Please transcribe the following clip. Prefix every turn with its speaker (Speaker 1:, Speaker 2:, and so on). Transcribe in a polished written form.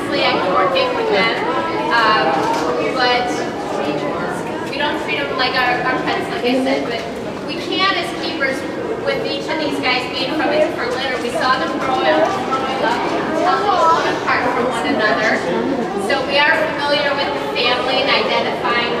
Speaker 1: obviously I can work it with them, but we don't treat them like our pets, like I said, but we can as keepers with each of these guys being from a different litter. We saw them growing up, apart from one another. So we are familiar with the family and identifying